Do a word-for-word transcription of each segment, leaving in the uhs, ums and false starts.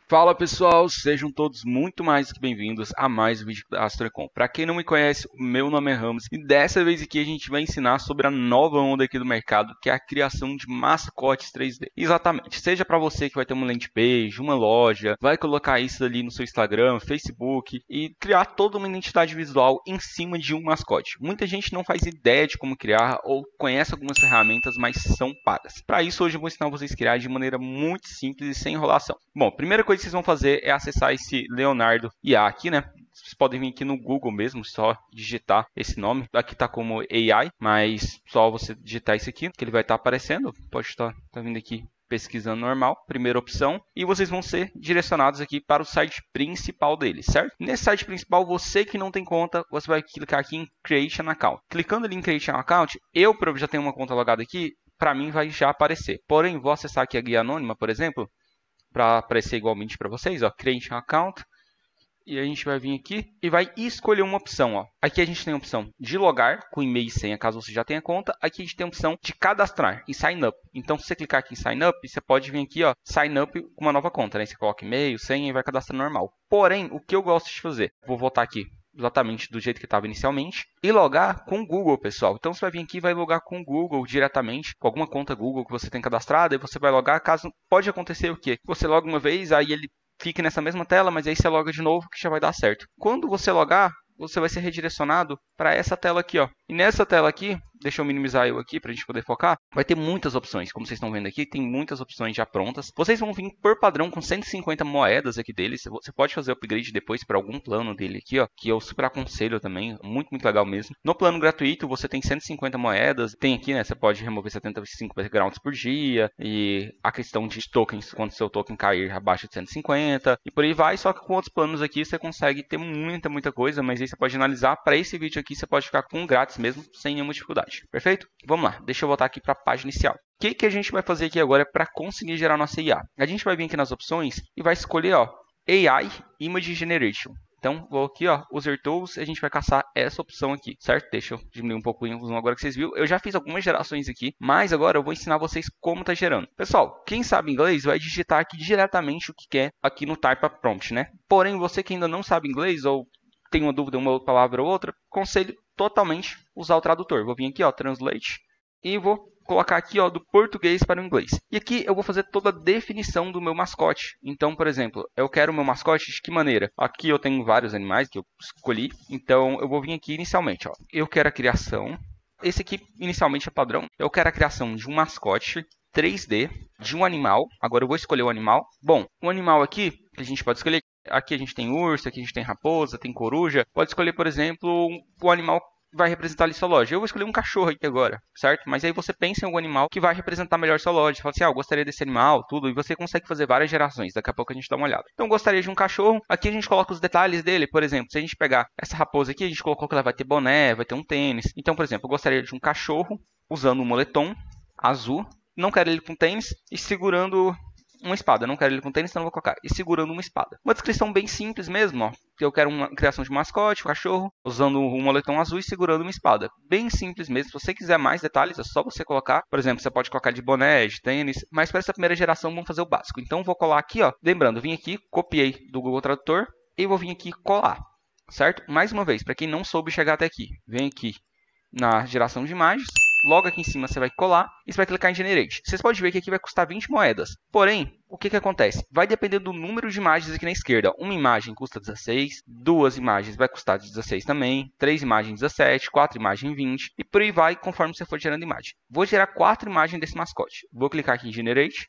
Fala pessoal, sejam todos muito mais que bem-vindos a mais um vídeo da AstroEcon. Para quem não me conhece, o meu nome é Ramos e dessa vez aqui a gente vai ensinar sobre a nova onda aqui do mercado, que é a criação de mascotes três D. Exatamente, seja para você que vai ter uma landing page, uma loja, vai colocar isso ali no seu Instagram, Facebook e criar toda uma identidade visual em cima de um mascote. Muita gente não faz ideia de como criar ou conhece algumas ferramentas, mas são pagas. Para isso hoje eu vou ensinar vocês a criar de maneira muito simples e sem enrolação. Bom, primeira coisa que vocês vão fazer é acessar esse Leonardo I A aqui, né? Vocês podem vir aqui no Google mesmo, só digitar esse nome. Aqui está como A I, mas só você digitar isso aqui, que ele vai estar aparecendo. Pode estar tá vindo aqui pesquisando normal, primeira opção. E vocês vão ser direcionados aqui para o site principal dele, certo? Nesse site principal, você que não tem conta, você vai clicar aqui em Create an Account. Clicando ali em Create an Account, eu já tenho uma conta logada aqui, para mim vai já aparecer. Porém, vou acessar aqui a guia anônima, por exemplo, para aparecer igualmente para vocês, ó, Create an Account, e a gente vai vir aqui e vai escolher uma opção, ó. Aqui a gente tem a opção de logar com e-mail e senha, caso você já tenha conta. Aqui a gente tem a opção de cadastrar e sign up. Então, se você clicar aqui em sign up, você pode vir aqui, ó, sign up com uma nova conta, né? Você coloca e-mail, senha e vai cadastrar normal. Porém, o que eu gosto de fazer, vou voltar aqui exatamente do jeito que estava inicialmente e logar com o Google, pessoal. Então você vai vir aqui e vai logar com o Google diretamente, com alguma conta Google que você tem cadastrada, e você vai logar. Caso pode acontecer o quê? Você loga uma vez, aí ele fica nessa mesma tela, mas aí você loga de novo que já vai dar certo. Quando você logar, você vai ser redirecionado para essa tela aqui, ó. E nessa tela aqui, deixa eu minimizar eu aqui para a gente poder focar, vai ter muitas opções. Como vocês estão vendo aqui, tem muitas opções já prontas. Vocês vão vir por padrão com cento e cinquenta moedas aqui dele. Você pode fazer upgrade depois para algum plano dele aqui, ó, que eu super aconselho também. Muito, muito legal mesmo. No plano gratuito, você tem cento e cinquenta moedas. Tem aqui, né, você pode remover setenta e cinco backgrounds por dia. E a questão de tokens, quando seu token cair abaixo de cento e cinquenta. E por aí vai, só que com outros planos aqui você consegue ter muita, muita coisa. Mas aí você pode analisar. Para esse vídeo aqui, você pode ficar com um grátis mesmo, sem nenhuma dificuldade. Perfeito? Vamos lá, deixa eu voltar aqui para a página inicial. O que, que a gente vai fazer aqui agora para conseguir gerar nossa I A? A gente vai vir aqui nas opções e vai escolher, ó, A I Image Generation. Então, vou aqui, ó, User Tools, a gente vai caçar essa opção aqui, certo? Deixa eu diminuir um pouco o zoom agora que vocês viram. Eu já fiz algumas gerações aqui, mas agora eu vou ensinar vocês como tá gerando. Pessoal, quem sabe inglês vai digitar aqui diretamente o que quer aqui no Type a Prompt, né? Porém, você que ainda não sabe inglês ou tem uma dúvida, uma outra palavra ou outra, conselho totalmente usar o tradutor. Vou vir aqui, ó, Translate, e vou colocar aqui, ó, do português para o inglês. E aqui eu vou fazer toda a definição do meu mascote. Então, por exemplo, eu quero o meu mascote de que maneira? Aqui eu tenho vários animais que eu escolhi, então eu vou vir aqui inicialmente, ó. Eu quero a criação, esse aqui inicialmente é padrão, eu quero a criação de um mascote três D, de um animal. Agora eu vou escolher o animal. Bom, o animal aqui, que a gente pode escolher, aqui a gente tem urso, aqui a gente tem raposa, tem coruja. Pode escolher, por exemplo, o animal que vai representar ali sua loja. Eu vou escolher um cachorro aqui agora, certo? Mas aí você pensa em algum animal que vai representar melhor sua loja. Fala assim, ah, eu gostaria desse animal, tudo. E você consegue fazer várias gerações. Daqui a pouco a gente dá uma olhada. Então, eu gostaria de um cachorro. Aqui a gente coloca os detalhes dele. Por exemplo, se a gente pegar essa raposa aqui, a gente colocou que ela vai ter boné, vai ter um tênis. Então, por exemplo, eu gostaria de um cachorro usando um moletom azul. Não quero ele com tênis e segurando uma espada. Não quero ele com tênis, então não vou colocar. E segurando uma espada. Uma descrição bem simples mesmo, ó. Eu quero uma criação de mascote, um cachorro, usando um moletom azul e segurando uma espada. Bem simples mesmo. Se você quiser mais detalhes, é só você colocar. Por exemplo, você pode colocar de boné, de tênis. Mas para essa primeira geração, vamos fazer o básico. Então, vou colar aqui, ó. Lembrando, vim aqui, copiei do Google Tradutor e vou vir aqui colar. Certo? Mais uma vez, para quem não soube chegar até aqui, vem aqui na geração de imagens. Logo aqui em cima você vai colar e você vai clicar em Generate. Vocês podem ver que aqui vai custar vinte moedas. Porém, o que, que acontece? Vai depender do número de imagens aqui na esquerda. Uma imagem custa dezesseis, duas imagens vai custar dezesseis também, três imagens dezessete, quatro imagens vinte e por aí vai conforme você for gerando imagem. Vou gerar quatro imagens desse mascote. Vou clicar aqui em Generate.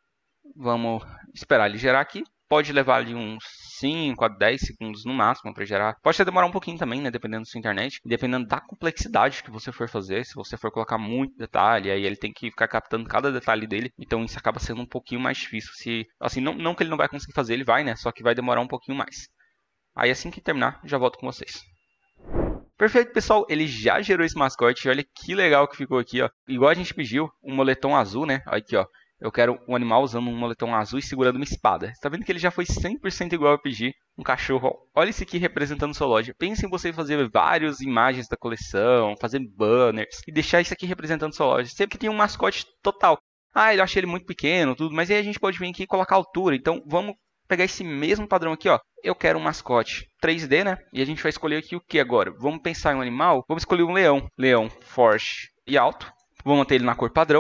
Vamos esperar ele gerar aqui. Pode levar ali uns cinco a dez segundos no máximo para gerar. Pode até demorar um pouquinho também, né? Dependendo da sua internet. Dependendo da complexidade que você for fazer. Se você for colocar muito detalhe, aí ele tem que ficar captando cada detalhe dele. Então isso acaba sendo um pouquinho mais difícil. Se, assim, não, não que ele não vai conseguir fazer, ele vai, né? Só que vai demorar um pouquinho mais. Aí assim que terminar, já volto com vocês. Perfeito, pessoal. Ele já gerou esse mascote. Olha que legal que ficou aqui, ó. Igual a gente pediu, um moletom azul, né? Aqui, ó. Eu quero um animal usando um moletom azul e segurando uma espada. Você tá vendo que ele já foi cem por cento igual eu pedi? Um cachorro. Olha esse aqui representando sua loja. Pense em você fazer várias imagens da coleção, fazer banners e deixar isso aqui representando sua loja. Sempre que tem um mascote total. Ah, eu achei ele muito pequeno, tudo. Mas aí a gente pode vir aqui e colocar altura. Então, vamos pegar esse mesmo padrão aqui, ó. Eu quero um mascote três D, né? E a gente vai escolher aqui o que agora? Vamos pensar em um animal? Vamos escolher um leão. Leão forte e alto. Vou manter ele na cor padrão.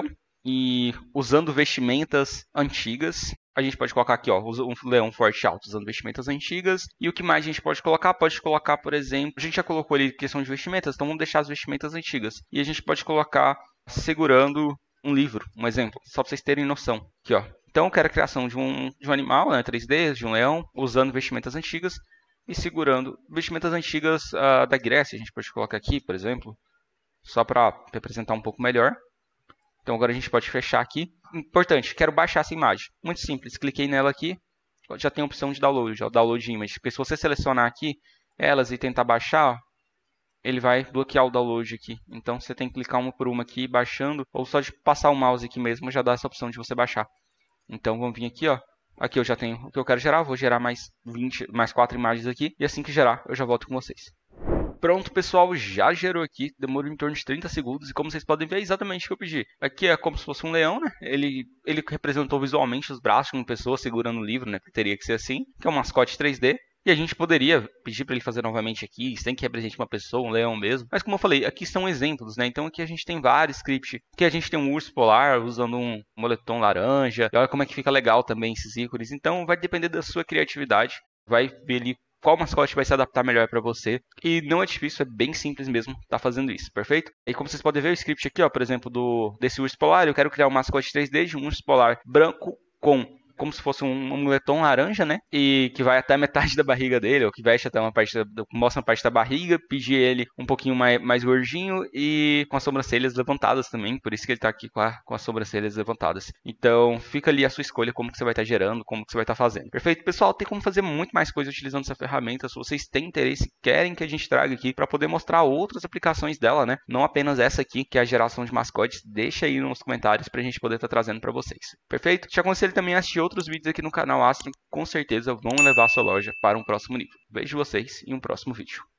E usando vestimentas antigas. A gente pode colocar aqui, ó, um leão forte e alto usando vestimentas antigas. E o que mais a gente pode colocar? Pode colocar, por exemplo, a gente já colocou ali questão de vestimentas, então vamos deixar as vestimentas antigas. E a gente pode colocar segurando um livro, um exemplo, só para vocês terem noção. Aqui, ó. Então eu quero a criação de um, de um animal, né, três D, de um leão, usando vestimentas antigas e segurando vestimentas antigas uh, da Grécia. A gente pode colocar aqui, por exemplo, só para representar um pouco melhor. Então agora a gente pode fechar aqui. Importante, quero baixar essa imagem. Muito simples, cliquei nela aqui, já tem a opção de download, ó, download image. Porque se você selecionar aqui elas e tentar baixar, ó, ele vai bloquear o download aqui. Então você tem que clicar uma por uma aqui, baixando, ou só de passar o mouse aqui mesmo, já dá essa opção de você baixar. Então vamos vir aqui, ó. Aqui eu já tenho o que eu quero gerar, vou gerar mais vinte, mais quatro imagens aqui, e assim que gerar, eu já volto com vocês. Pronto, pessoal, já gerou aqui, demorou em torno de trinta segundos, e como vocês podem ver, é exatamente o que eu pedi. Aqui é como se fosse um leão, né? Ele, ele representou visualmente os braços de uma pessoa segurando o livro, né? Que teria que ser assim, que é um mascote três D. E a gente poderia pedir para ele fazer novamente aqui, sem que represente uma pessoa, um leão mesmo. Mas como eu falei, aqui são exemplos, né? Então aqui a gente tem vários scripts. Aqui a gente tem um urso polar usando um moletom laranja. E olha como é que fica legal também esses ícones. Então vai depender da sua criatividade. Vai ver ali qual mascote vai se adaptar melhor para você. E não é difícil, é bem simples mesmo tá fazendo isso, perfeito? E como vocês podem ver, o script aqui, ó, por exemplo, do, desse urso polar, eu quero criar um mascote três D de um urso polar branco com... como se fosse um moletom laranja, né? E que vai até a metade da barriga dele, ou que veste até uma parte, da, mostra uma parte da barriga, pedir ele um pouquinho mais, mais gordinho e com as sobrancelhas levantadas também, por isso que ele tá aqui com, a, com as sobrancelhas levantadas. Então, fica ali a sua escolha, como que você vai estar tá gerando, como que você vai estar tá fazendo. Perfeito? Pessoal, tem como fazer muito mais coisa utilizando essa ferramenta, se vocês têm interesse, querem que a gente traga aqui para poder mostrar outras aplicações dela, né? Não apenas essa aqui, que é a geração de mascotes, deixa aí nos comentários pra gente poder estar tá trazendo para vocês. Perfeito? Te aconselho também a assistir outros vídeos aqui no canal Astro, com certeza vão levar a sua loja para um próximo nível. Vejo vocês em um próximo vídeo.